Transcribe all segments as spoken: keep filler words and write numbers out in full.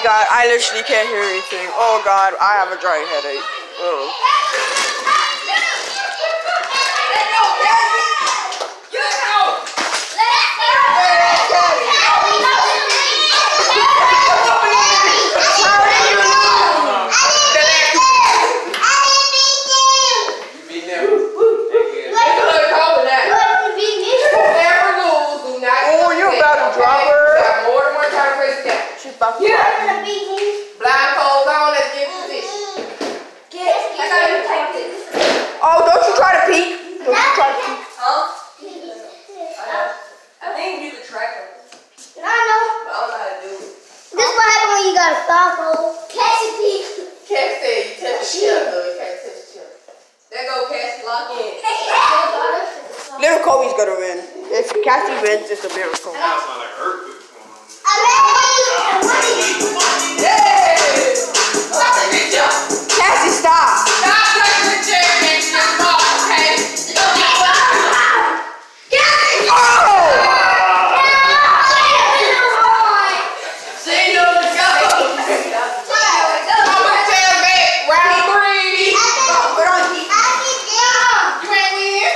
God, I literally can't hear anything. Oh God, I have a dry headache. Oh. Oh, don't you try to peek. Don't you try to peek. Huh? I think you could track them. I know. But I don't know how to do it. This is what happens when you got a follow. Cassie peek. Cassie said you touch the chair, though. You can't touch the chair. There go Cassie, lock in. Little Kobe's gonna win. If Cassie wins, it's a miracle. That's not like earthquake going on. Cassie, stop. Stop touching the chair and make sure it's off, okay? Oh! See, no, let's go. Come on, tail back. Round three. Oh, put on heat. You ain't win.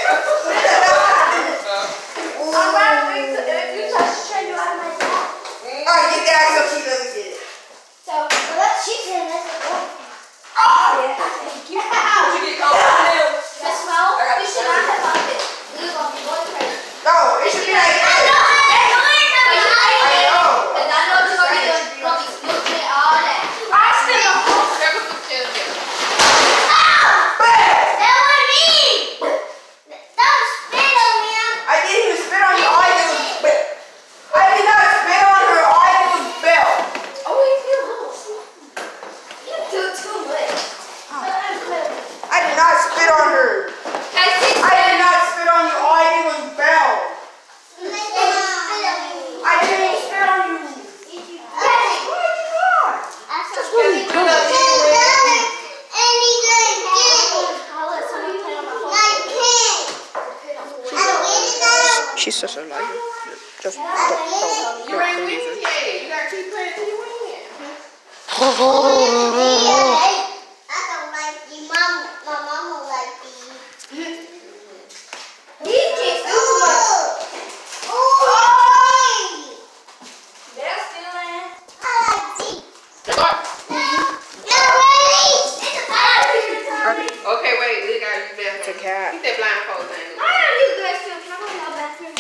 Alright, get that so she doesn't get it. You get caught with nails. No, it should be like this. I didn't even spit on your eye, it was spit. I did not spit on her eye, it was spell. I did not spit on her. I did not spit on your eye, it was bell. I didn't even spit on you. She's such a liar. Just don't, don't, You don't ain't believe winning her. yet. You gotta keep playing till you win. Okay, wait, look out, you better. It's a cat. Keep that blindfold thing. Why are you guys still? Can I go to your bathroom?